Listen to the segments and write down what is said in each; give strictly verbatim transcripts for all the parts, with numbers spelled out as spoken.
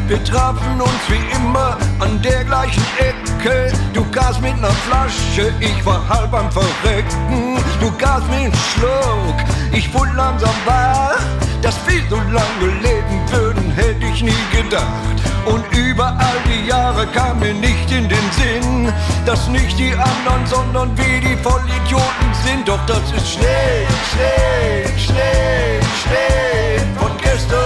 Wir trafen uns wie immer an der gleichen Ecke. Du gabst mit ner Flasche, ich war halb am Verrecken. Du gabst mir einen Schluck, ich wurde langsam wach. Dass wir so lange leben würden, hätte ich nie gedacht. Und über all die Jahre kam mir nicht in den Sinn, dass nicht die anderen, sondern wir die Vollidioten sind. Doch das ist Schnee, Schnee, Schnee, Schnee von gestern.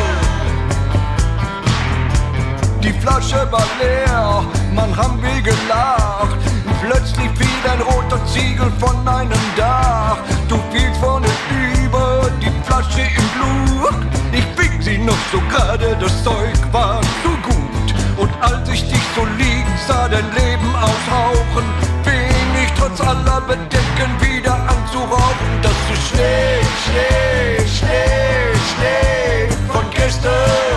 Die Flasche war leer, man haben wir gelacht. Plötzlich fiel ein roter Ziegel von einem Dach. Du fielst vorne über, die Flasche im Blut. Ich fing sie noch so gerade, das Zeug war so gut. Und als ich dich so liegen sah, dein Leben ausrauchen, fing ich trotz aller Bedenken wieder an zu rauchen. Das ist Schnee, Schnee, Schnee, Schnee von gestern.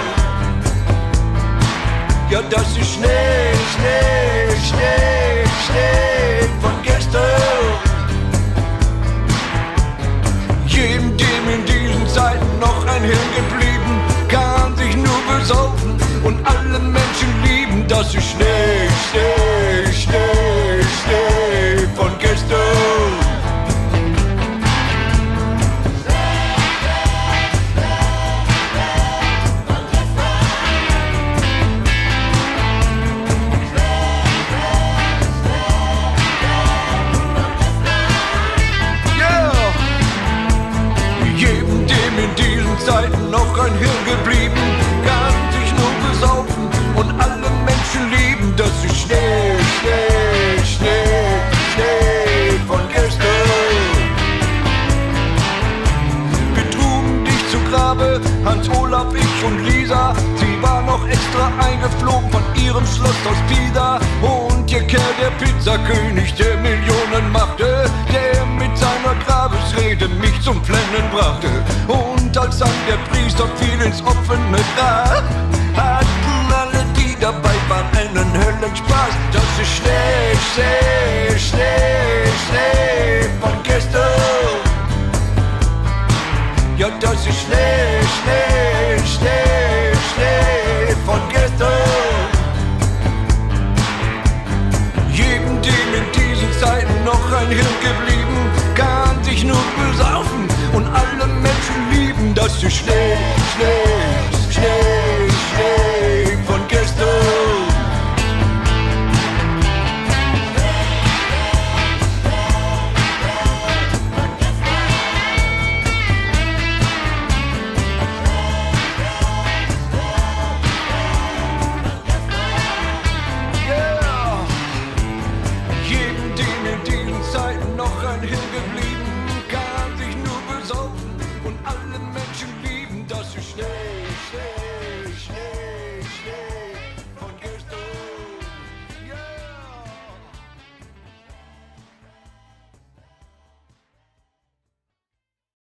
Ja, das ist Schnee, Schnee, Schnee, Schnee von gestern. Jedem, dem in diesen Zeiten noch ein Hirn geblieben, kann sich nur besaufen und alle Menschen lieben. Das ist Schnee, Schnee, Schnee, Schnee von gestern. Zeiten noch ein Hirn geblieben, kann sich nur besaufen und alle Menschen lieben. Das ist Schnee, Schnee, Schnee, Schnee von gestern. Wir trugen dich zu Grabe, Hans Olaf, ich und Lisa. Sie war noch extra eingeflogen von ihrem Schloss aus Pisa. Und ihr Kerl, der Pizzakönig, der Millionen machte, der mit seiner Grabesrede mich zum Flennen brachte. Und als dann der Priester fiel ins offene Grab, hatten alle, die dabei waren, einen Höllenspaß. Das ist Schnee, Schnee, Schnee, Schnee von gestern. Ja, das ist Schnee, Schnee, Schnee, Schnee von gestern. Jedem, dem in diesen Zeiten noch ein Hirn geblieben, kann sich nur besaufen und alle Menschen lieben. Das ist Schnee,